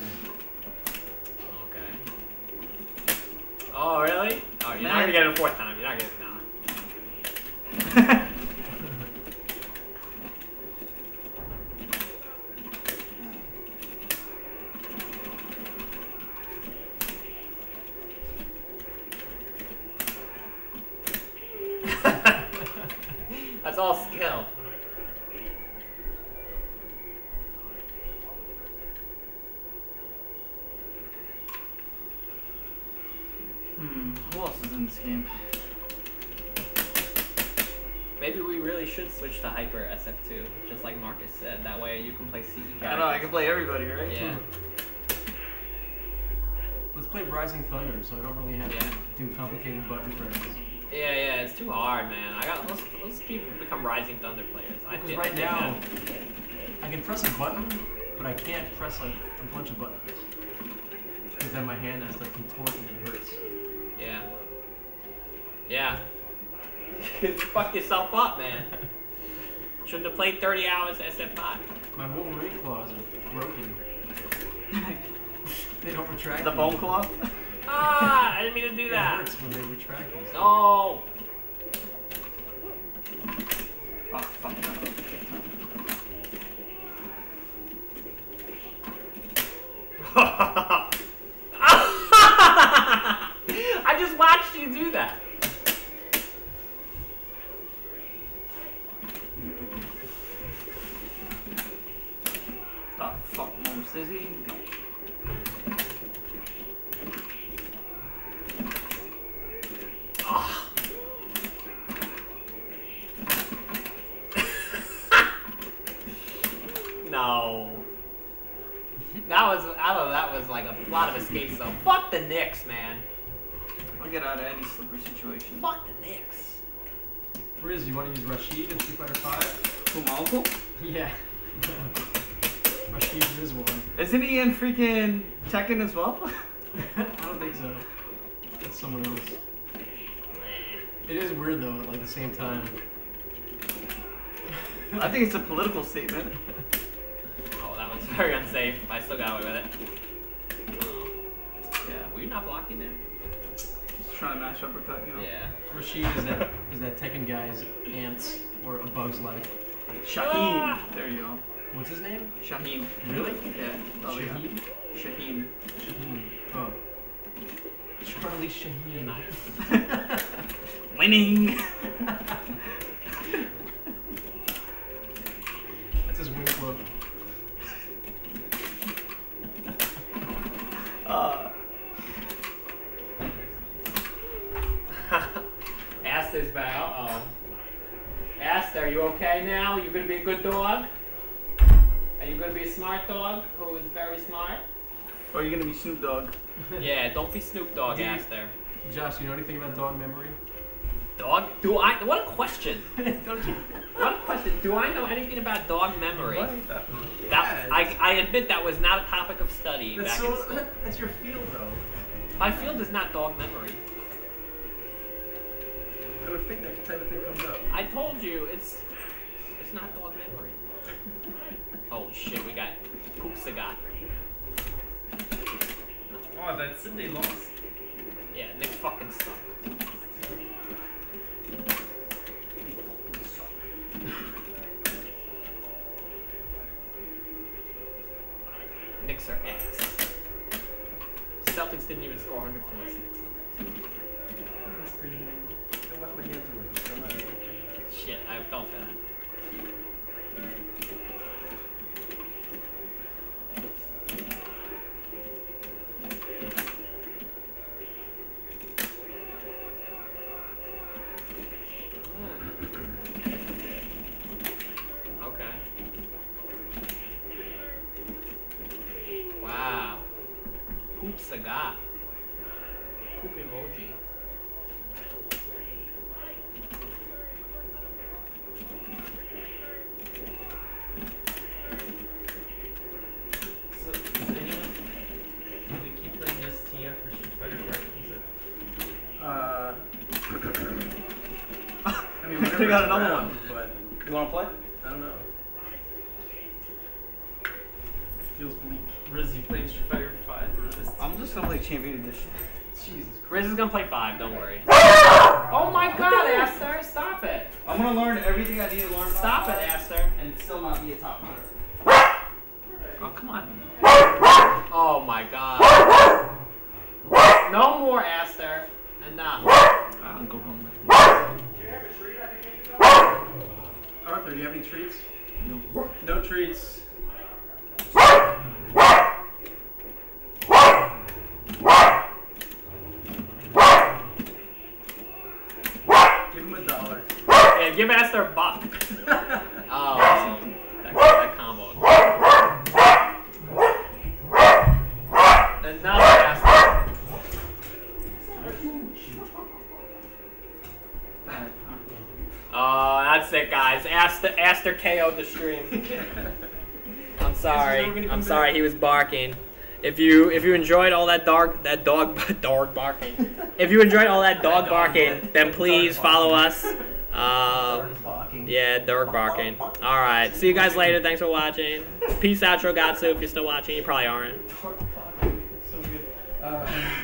Okay. Oh, really? Oh, you're Man. not gonna get it a fourth time. You're not gonna. Nah. That's all skill. Hmm, who else is in this game? Maybe we really should switch to Hyper S F two, just like Marcus said. That way you can play C E characters. I know, I can play everybody, right? Yeah. Let's play Rising Thunder, so I don't really have Yeah. to do complicated button presses. Yeah, yeah, it's too hard, man. I got let's let's people become Rising Thunder players. I Because did, right I did now, that. I can press a button, but I can't press like a bunch of buttons. Because then my hand has to contort and it hurts. Yeah. Yeah. You fucked yourself up, man. Shouldn't have played thirty hours S F five. My Wolverine claws are broken. They don't retract. The bone claw? Ah, I didn't mean to do It that. hurts when they retract and stuff. No. Oh, fuck that. I just watched you do that. lot of escapes though. Fuck the Knicks, man. I'll get out of any slippery situation. Fuck the Knicks. Riz, you want to use Rashid in Street Fighter Five? Who, my uncle? Yeah. Rashid is one. Isn't he in freaking Tekken as well? I don't think so. It's someone else. It is weird though, at like the same time. I think it's a political statement. Oh, that was very unsafe. I still got away with it. Yeah. Were you not blocking there? Just trying to mash uppercut, you know? Yeah. Rashid is that is that Tekken guy's ants or a bug's life. Shaheen. Ah! There you go. What's his name? Shaheen. Really? Yeah. Oh, yeah. Shaheen? Shaheen. Shaheen. Oh. Charlie Shaheen. Winning. That's his wing quote. Uh, Aster's back. Uh oh. Aster, are you okay now? You gonna be a good dog? Are you gonna be a smart dog who is very smart? or are you gonna be Snoop Dogg? Yeah, don't be Snoop Dogg, Dude. Aster. Josh, you know anything about dog memory? Dog? Do I? What a question. Don't you? What a question. Do I know anything about dog memory? Right. That, Yeah, I, I admit that was not a topic of study That's back in so. school. That's your field, though. My field is not dog memory. I would think that type of thing comes up. I told you, it's it's not dog memory. Holy shit, we got Poopsagot. Oh, that Sunday lost. Yeah, Nick fucking sucked. Knicks are ass. Celtics didn't even score one hundred points. I wash my hands with it. I'm not able to. Shit, I fell for that. Okay. Wow. Poopsagot. Poop emoji. So, does anyone, do we keep playing S T after Street Fighter five? Is it? Uh. I mean, We whenever got it's another around, one. But You wanna play? I don't know. Feels bleak. Riz, you playing Street Fighter five or S T? I'm just gonna play Champion Edition. Jesus Riz Christ. is gonna play five, don't worry. Oh my god, Aster, stop it! I'm gonna learn everything I need to learn. Stop it, Aster. And still not be a top player. Oh, come on. Oh my god. No more, Aster. Enough. I'll go home. Arthur, do you have any treats? No. No treats. Give him a dollar. Yeah, give Aster a buck. Oh, that, that combo. Enough, Aster. Oh, that's it, guys. Aster, Aster K O'd the stream. I'm sorry. I'm sorry. He was barking. If you if you enjoyed all that dog that dog dog barking, if you enjoyed all that dog barking, then please follow us. Um, yeah, dog barking. All right. See you guys later. Thanks for watching. Peace out, Rogatsu. If you're still watching, you probably aren't. So good. Uh,